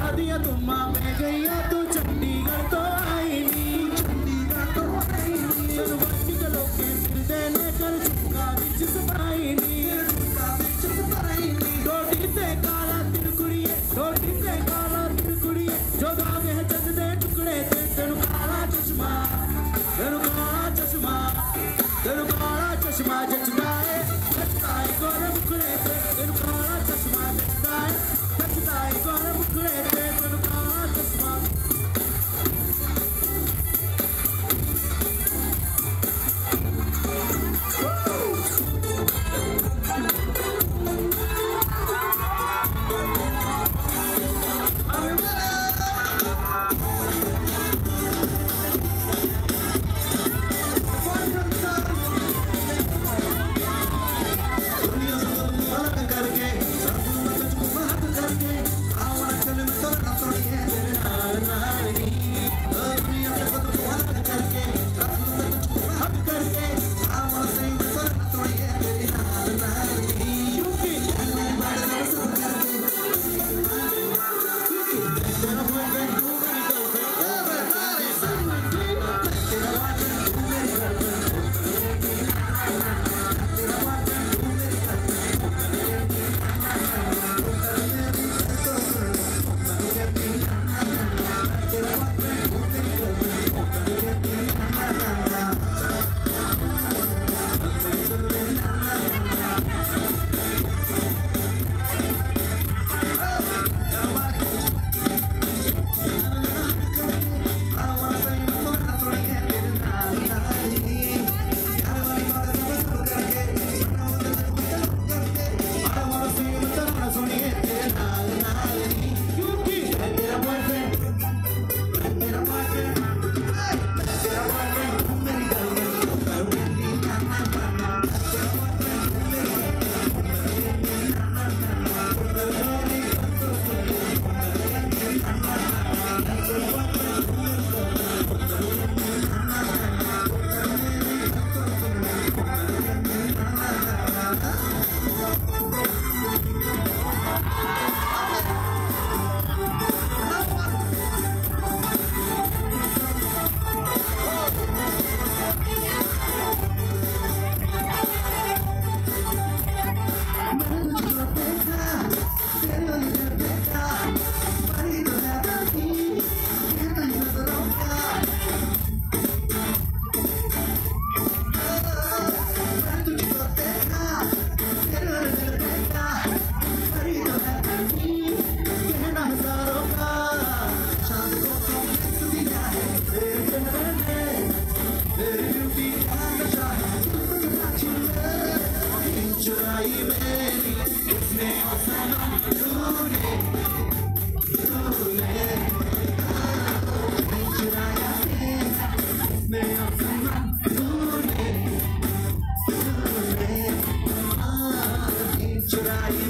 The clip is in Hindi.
दिया तुम्मा मैं गईया तू चंडीगढ़ तो आई नहीं चल बच्ची के लोग के फिर देने कर चुका बिच सपाई नहीं डोटी ते काला तिरकुड़िए डोटी ते काला तिरकुड़िए जो धागे है चंद दे टुकड़े ते तेनु काला चश्मा जचदा है गोरे मुखड़े ते तेनु काला चश्मा जचदा है गोरे मुखड़े ते तेनु काला चश्मा चुराई